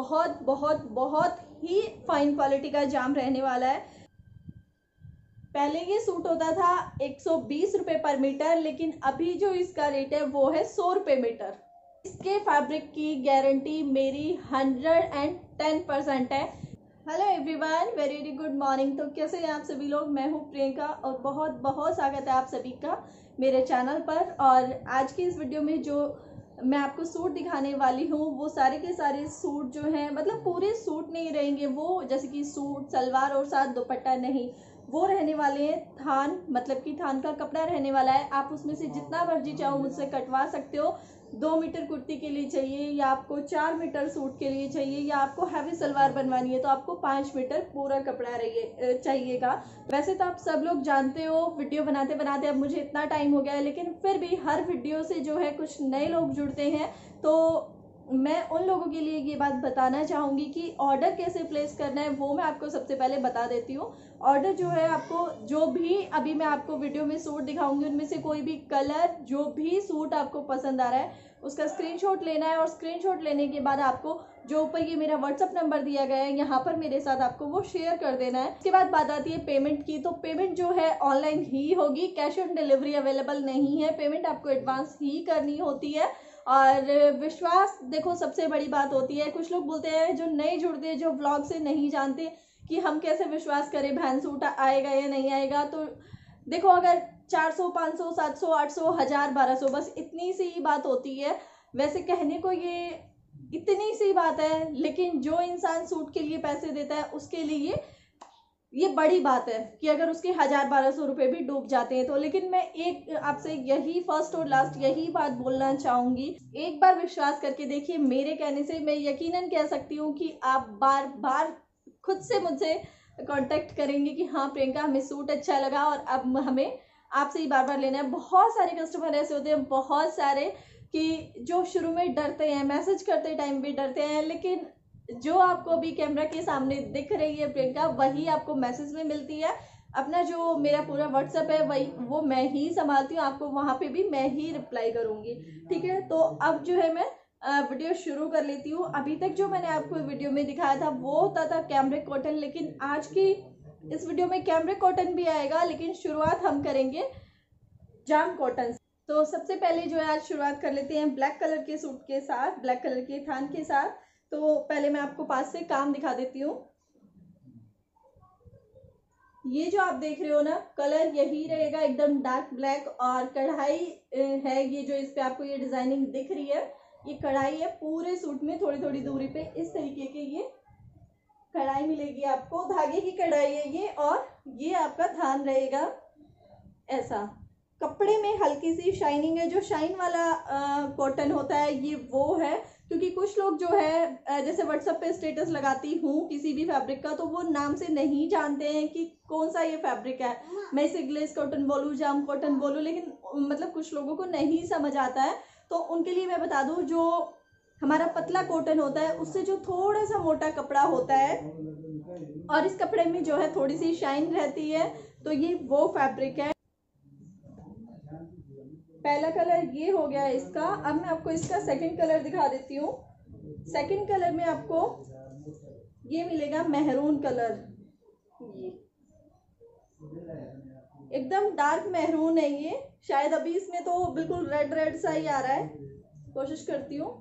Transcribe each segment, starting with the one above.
बहुत बहुत बहुत ही फाइन क्वालिटी का जाम रहने वाला है। पहले ये सूट होता था 120 रुपये पर मीटर, लेकिन अभी जो इसका रेट है वो है 100 रुपये मीटर। इसके फैब्रिक की गारंटी मेरी 110% है। Hello everyone, very very good morning. तो कैसे हैं आप सभी लोग? मैं हूं प्रियंका और बहुत बहुत स्वागत है आप सभी का मेरे चैनल पर। और आज की इस वीडियो में जो मैं आपको सूट दिखाने वाली हूँ वो सारे के सारे सूट जो हैं, मतलब पूरे सूट नहीं रहेंगे वो, जैसे कि सूट सलवार और साथ दुपट्टा नहीं, वो रहने वाले हैं थान, मतलब कि थान का कपड़ा रहने वाला है। आप उसमें से जितना मर्जी चाहो मुझसे कटवा सकते हो। 2 मीटर कुर्ती के लिए चाहिए, या आपको 4 मीटर सूट के लिए चाहिए, या आपको हैवी सलवार बनवानी है तो आपको 5 मीटर पूरा कपड़ा चाहिएगा। वैसे तो आप सब लोग जानते हो, वीडियो बनाते बनाते अब मुझे इतना टाइम हो गया है, लेकिन फिर भी हर वीडियो से जो है कुछ नए लोग जुड़ते हैं, तो मैं उन लोगों के लिए ये बात बताना चाहूँगी कि ऑर्डर कैसे प्लेस करना है वो मैं आपको सबसे पहले बता देती हूँ। ऑर्डर जो है, आपको जो भी अभी मैं आपको वीडियो में सूट दिखाऊंगी उनमें से कोई भी कलर, जो भी सूट आपको पसंद आ रहा है उसका स्क्रीनशॉट लेना है, और स्क्रीनशॉट लेने के बाद आपको जो ऊपर ये मेरा व्हाट्सअप नंबर दिया गया है यहाँ पर मेरे साथ आपको वो शेयर कर देना है। इसके बाद बात आती है पेमेंट की। तो पेमेंट जो है ऑनलाइन ही होगी, कैश ऑन डिलीवरी अवेलेबल नहीं है। पेमेंट आपको एडवांस ही करनी होती है। और विश्वास, देखो सबसे बड़ी बात होती है, कुछ लोग बोलते हैं जो नए जुड़ते हैं, जो व्लॉग से नहीं जानते कि हम कैसे विश्वास करें बहन सूट आएगा या नहीं आएगा। तो देखो, अगर 400 500 700 800 1000 1200 बस इतनी सी ही बात होती है। वैसे कहने को ये इतनी सी बात है, लेकिन जो इंसान सूट के लिए पैसे देता है उसके लिए ये बड़ी बात है कि अगर उसके 1000 1200 रुपए भी डूब जाते हैं तो। लेकिन मैं एक आपसे यही फर्स्ट और लास्ट यही बात बोलना चाहूंगी, एक बार विश्वास करके देखिए। मेरे कहने से मैं यकीनन कह सकती हूँ कि आप बार बार खुद से मुझसे कांटेक्ट करेंगे कि हाँ प्रियंका, हमें सूट अच्छा लगा और अब हमें आपसे ही बार बार लेना है। बहुत सारे कस्टमर ऐसे होते हैं, बहुत सारे, कि जो शुरू में डरते हैं, मैसेज करते टाइम भी डरते हैं, लेकिन जो आपको अभी कैमरा के सामने दिख रही है प्रियंका, वही आपको मैसेज में मिलती है। अपना जो मेरा पूरा व्हाट्सएप है वही वो मैं ही संभालती हूँ, आपको वहां पे भी मैं ही रिप्लाई करूंगी। ठीक है, तो अब जो है मैं वीडियो शुरू कर लेती हूँ। अभी तक जो मैंने आपको वीडियो में दिखाया था वो होता था कैमरिक कॉटन, लेकिन आज की इस वीडियो में कैमरिक कॉटन भी आएगा, लेकिन शुरुआत हम करेंगे जाम कॉटन। तो सबसे पहले जो है आज शुरुआत कर लेते हैं ब्लैक कलर के सूट के साथ, ब्लैक कलर के थान के साथ। तो पहले मैं आपको पास से काम दिखा देती हूँ। ये जो आप देख रहे हो ना, कलर यही रहेगा, एकदम डार्क ब्लैक, और कढ़ाई है ये जो इस पे आपको ये डिजाइनिंग दिख रही है, ये कढ़ाई है पूरे सूट में। थोड़ी थोड़ी दूरी पे इस तरीके के ये कढ़ाई मिलेगी आपको, धागे की कढ़ाई है ये, और ये आपका थान रहेगा ऐसा। कपड़े में हल्की सी शाइनिंग है, जो शाइन वाला कॉटन होता है ये वो है। क्योंकि कुछ लोग जो है जैसे व्हाट्सएप पे स्टेटस लगाती हूँ किसी भी फैब्रिक का, तो वो नाम से नहीं जानते हैं कि कौन सा ये फैब्रिक है। मैं इसे ग्लेस कॉटन बोलूँ, जाम कॉटन बोलूँ, लेकिन मतलब कुछ लोगों को नहीं समझ आता है। तो उनके लिए मैं बता दूँ, जो हमारा पतला कॉटन होता है उससे जो थोड़ा सा मोटा कपड़ा होता है, और इस कपड़े में जो है थोड़ी सी शाइन रहती है, तो ये वो फैब्रिक है। पहला कलर ये हो गया इसका। अब मैं आपको इसका सेकंड कलर दिखा देती हूँ। सेकंड कलर में आपको ये मिलेगा मेहरून कलर, ये एकदम डार्क मेहरून है ये। शायद अभी इसमें तो बिल्कुल रेड रेड सा ही आ रहा है, कोशिश करती हूँ।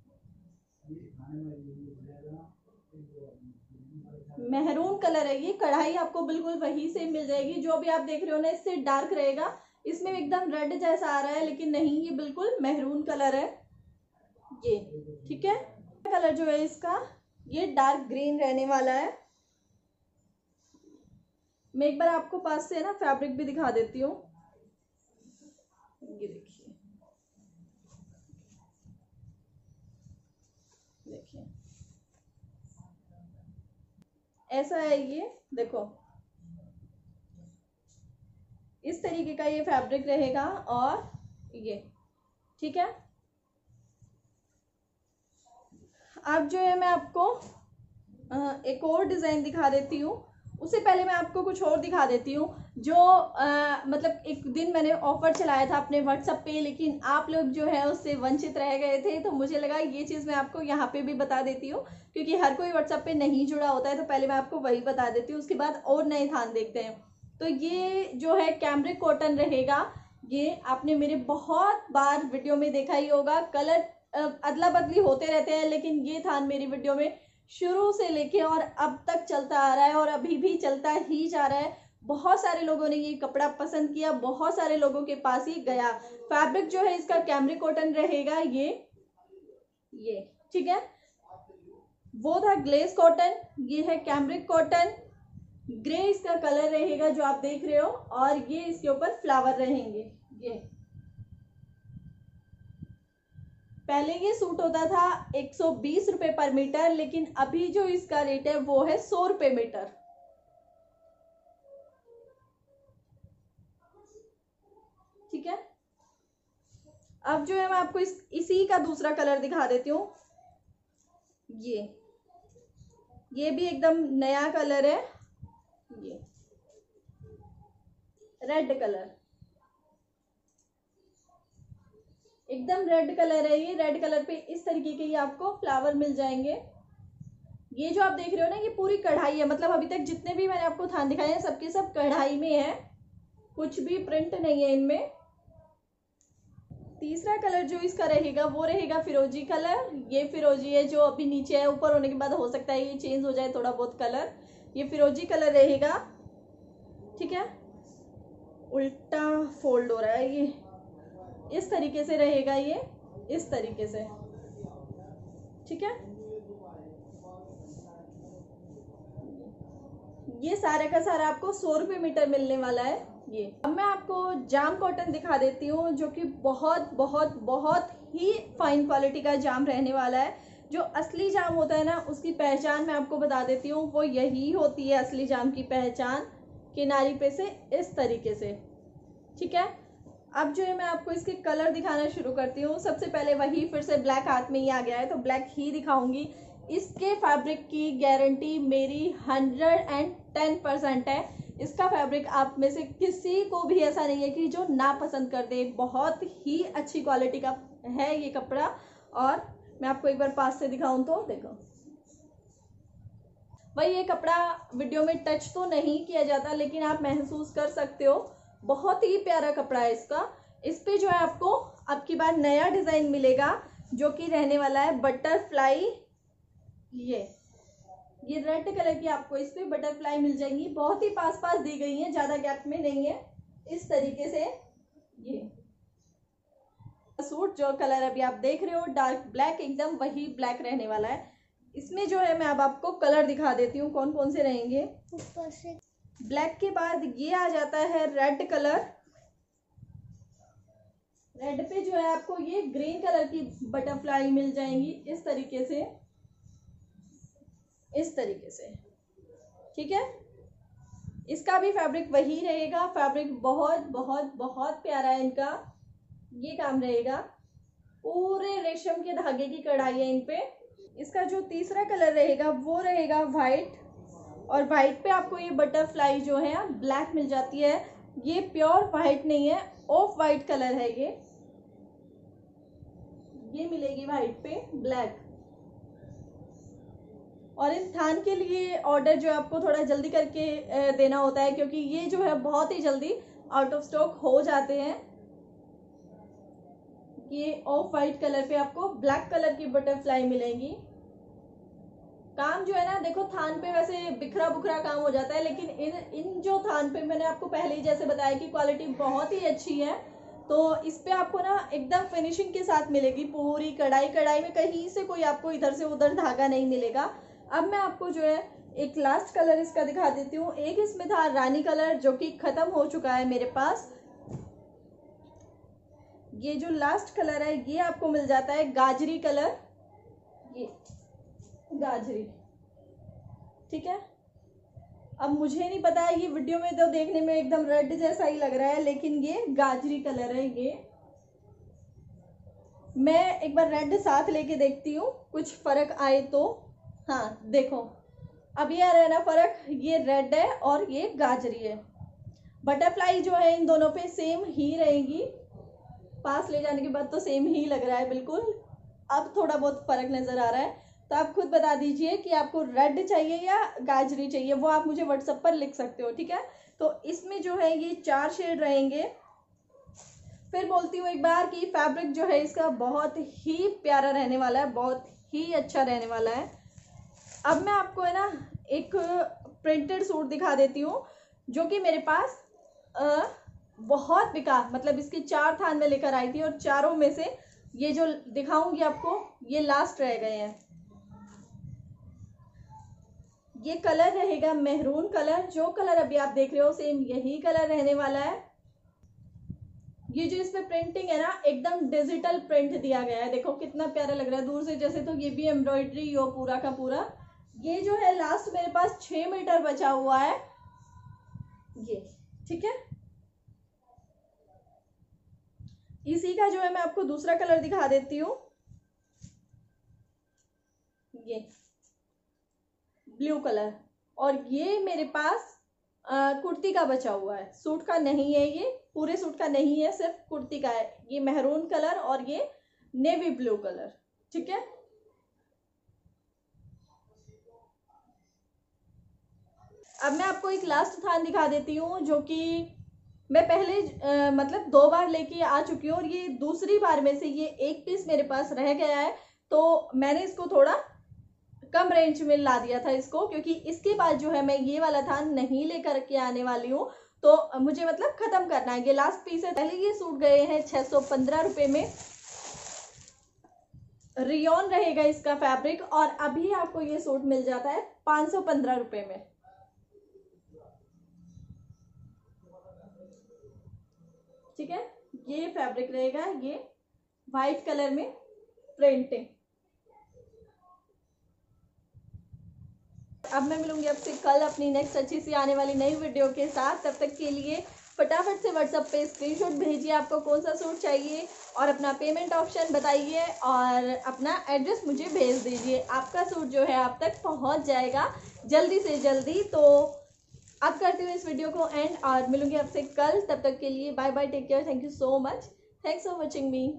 मेहरून कलर है ये, कढ़ाई आपको बिल्कुल वही से मिल जाएगी, जो भी आप देख रहे हो ना इससे डार्क रहेगा। इसमें एकदम रेड जैसा आ रहा है, लेकिन नहीं, ये बिल्कुल मेहरून कलर है ये। ठीक है, कलर जो है इसका ये डार्क ग्रीन रहने वाला है। मैं एक बार आपको पास से ना फैब्रिक भी दिखा देती हूँ। ये देखिए, देखिए ऐसा है ये, देखो इस तरीके का ये फैब्रिक रहेगा, और ये ठीक है। अब जो है मैं आपको एक और डिजाइन दिखा देती हूँ। उससे पहले मैं आपको कुछ और दिखा देती हूँ जो मतलब एक दिन मैंने ऑफर चलाया था अपने व्हाट्सएप पे, लेकिन आप लोग जो है उससे वंचित रह गए थे, तो मुझे लगा ये चीज़ मैं आपको यहाँ पे भी बता देती हूँ, क्योंकि हर कोई व्हाट्सएप पे नहीं जुड़ा होता है, तो पहले मैं आपको वही बता देती हूँ, उसके बाद और नए थान देखते हैं। तो ये जो है कैमरिक कॉटन रहेगा। ये आपने मेरे बहुत बार वीडियो में देखा ही होगा, कलर अदला बदली होते रहते हैं, लेकिन ये थान मेरी वीडियो में शुरू से लेके और अब तक चलता आ रहा है और अभी भी चलता ही जा रहा है। बहुत सारे लोगों ने ये कपड़ा पसंद किया, बहुत सारे लोगों के पास ही गया। फैब्रिक जो है इसका कैमरिक कॉटन रहेगा। ये ठीक है, वो था ग्लेस कॉटन, ये है कैमरिक कॉटन। ग्रे इसका कलर रहेगा जो आप देख रहे हो, और ये इसके ऊपर फ्लावर रहेंगे। ये पहले ये सूट होता था 120 रुपए पर मीटर, लेकिन अभी जो इसका रेट है वो है 100 रुपए मीटर। ठीक है, अब जो है मैं आपको इसी का दूसरा कलर दिखा देती हूँ। ये भी एकदम नया कलर है, ये रेड कलर, एकदम रेड कलर है। ये रेड कलर पे इस तरीके के ये आपको फ्लावर मिल जाएंगे। ये जो आप देख रहे हो ना, ये पूरी कढ़ाई है, मतलब अभी तक जितने भी मैंने आपको थान दिखाए हैं सबके सब कढ़ाई में है, कुछ भी प्रिंट नहीं है इनमें। तीसरा कलर जो इसका रहेगा वो रहेगा फिरोजी कलर। ये फिरोजी है जो अभी नीचे है, ऊपर होने के बाद हो सकता है ये चेंज हो जाए थोड़ा बहुत कलर। ये फिरोजी कलर रहेगा। ठीक है, उल्टा फोल्ड हो रहा है, ये इस तरीके से रहेगा, ये इस तरीके से। ठीक है, ये सारे का सारा आपको 100 रुपये मीटर मिलने वाला है। ये अब मैं आपको जाम कॉटन दिखा देती हूँ, जो कि बहुत बहुत बहुत ही फाइन क्वालिटी का जाम रहने वाला है। जो असली जाम होता है ना, उसकी पहचान मैं आपको बता देती हूँ, वो यही होती है असली जाम की पहचान, किनारी पे से इस तरीके से। ठीक है, अब जो है मैं आपको इसके कलर दिखाना शुरू करती हूँ। सबसे पहले वही फिर से ब्लैक हाथ में ही आ गया है, तो ब्लैक ही दिखाऊंगी। इसके फैब्रिक की गारंटी मेरी 110% है। इसका फैब्रिक आप में से किसी को भी ऐसा नहीं है कि जो ना पसंद कर दे। बहुत ही अच्छी क्वालिटी का है ये कपड़ा, और मैं आपको एक बार पास से दिखाऊं तो देखो, भाई ये कपड़ा वीडियो में टच तो नहीं किया जाता, लेकिन आप महसूस कर सकते हो। बहुत ही प्यारा कपड़ा है इसका। इस पे जो है आपको अब की बार नया डिजाइन मिलेगा, जो कि रहने वाला है बटरफ्लाई। ये रेड कलर की आपको इस पे बटरफ्लाई मिल जाएंगी, बहुत ही पास पास दी गई है, ज्यादा गैप में नहीं है। इस तरीके से ये सूट जो कलर अभी आप देख रहे हो डार्क ब्लैक, एकदम वही ब्लैक रहने वाला है। इसमें जो है मैं अब आपको कलर दिखा देती हूँ कौन कौन से रहेंगे। ऊपर से ब्लैक के बाद ये आ जाता है रेड कलर। रेड पे जो है आपको ये ग्रीन कलर की बटरफ्लाई मिल जाएंगी इस तरीके से, इस तरीके से। ठीक है, इसका भी फैब्रिक वही रहेगा। फैब्रिक बहुत बहुत बहुत प्यारा है इनका। ये काम रहेगा, पूरे रेशम के धागे की कढ़ाई है इन पे। इसका जो तीसरा कलर रहेगा वो रहेगा वाइट, और वाइट पे आपको ये बटरफ्लाई जो है ब्लैक मिल जाती है। ये प्योर वाइट नहीं है, ऑफ वाइट कलर है ये मिलेगी वाइट पे ब्लैक। और इस थान के लिए ऑर्डर जो है आपको थोड़ा जल्दी करके देना होता है, क्योंकि ये जो है बहुत ही जल्दी आउट ऑफ स्टॉक हो जाते हैं। ये ऑफ वाइट कलर पे आपको ब्लैक कलर की बटरफ्लाई मिलेंगी। काम जो है ना, देखो थान पे वैसे बिखरा बुखरा काम हो जाता है, लेकिन इन जो थान पे मैंने आपको पहले ही जैसे बताया कि क्वालिटी बहुत ही अच्छी है, तो इस पे आपको ना एकदम फिनिशिंग के साथ मिलेगी पूरी कढ़ाई। कढ़ाई में कहीं से कोई आपको इधर से उधर धागा नहीं मिलेगा। अब मैं आपको जो है एक लास्ट कलर इसका दिखा देती हूँ। एक इसमें था रानी कलर, जो कि खत्म हो चुका है मेरे पास। ये जो लास्ट कलर है ये आपको मिल जाता है गाजरी कलर, ये गाजरी। ठीक है, अब मुझे नहीं पता है, ये वीडियो में तो देखने में एकदम रेड जैसा ही लग रहा है, लेकिन ये गाजरी कलर है। ये मैं एक बार रेड साथ लेके देखती हूँ, कुछ फर्क आए तो। हाँ देखो, अब ये आ रहा है ना फर्क, ये रेड है और ये गाजरी है। बटरफ्लाई जो है इन दोनों पे सेम ही रहेगी, पास ले जाने के बाद तो सेम ही लग रहा है बिल्कुल। अब थोड़ा बहुत फर्क नजर आ रहा है, तो आप खुद बता दीजिए कि आपको रेड चाहिए या गाजरी चाहिए, वो आप मुझे व्हाट्सएप पर लिख सकते हो, ठीक है। तो इसमें जो है ये 4 शेड रहेंगे। फिर बोलती हूँ एक बार कि फैब्रिक जो है इसका बहुत ही प्यारा रहने वाला है, बहुत ही अच्छा रहने वाला है। अब मैं आपको है ना एक प्रिंटेड सूट दिखा देती हूँ, जो कि मेरे पास बहुत बिका, मतलब इसके 4 थान में लेकर आई थी और चारों में से ये जो दिखाऊंगी आपको ये लास्ट रह गए हैं। ये कलर रहेगा मेहरून कलर, जो कलर अभी आप देख रहे हो सेम यही कलर रहने वाला है। ये जो इसमें प्रिंटिंग है ना एकदम डिजिटल प्रिंट दिया गया है, देखो कितना प्यारा लग रहा है दूर से जैसे, तो ये भी एम्ब्रॉयडरी हो पूरा का पूरा। ये जो है लास्ट मेरे पास 6 मीटर बचा हुआ है ये, ठीक है। इसी का जो है मैं आपको दूसरा कलर दिखा देती हूँ, ये ब्लू कलर। और ये मेरे पास कुर्ती का बचा हुआ है, सूट का नहीं है, ये पूरे सूट का नहीं है, सिर्फ कुर्ती का है। ये मेहरून कलर और ये नेवी ब्लू कलर, ठीक है। अब मैं आपको एक लास्ट थान दिखा देती हूँ, जो कि मैं पहले मतलब 2 बार लेके आ चुकी हूँ और ये दूसरी बार में से ये एक पीस मेरे पास रह गया है, तो मैंने इसको थोड़ा कम रेंज में ला दिया था इसको, क्योंकि इसके बाद जो है मैं ये वाला थान नहीं लेकर के आने वाली हूँ, तो मुझे मतलब खत्म करना है। ये लास्ट पीस है। पहले ये सूट गए हैं 615 रुपये में, रियोन रहेगा इसका फैब्रिक, और अभी आपको ये सूट मिल जाता है 515 रुपये में, ठीक है। ये फैब्रिक रहेगा, ये वाइट कलर में प्रिंटिंग। अब मैं मिलूंगी आपसे कल अपनी नेक्स्ट अच्छी सी आने वाली नई वीडियो के साथ। तब तक के लिए फटाफट से व्हाट्सएप पे स्क्रीनशॉट भेजिए आपको कौन सा सूट चाहिए, और अपना पेमेंट ऑप्शन बताइए और अपना एड्रेस मुझे भेज दीजिए। आपका सूट जो है आप तक पहुंच जाएगा जल्दी से जल्दी। तो अब करती हूँ इस वीडियो को एंड और मिलूंगी आपसे कल। तब तक के लिए bye bye, take care, thank you so much, thanks for watching me.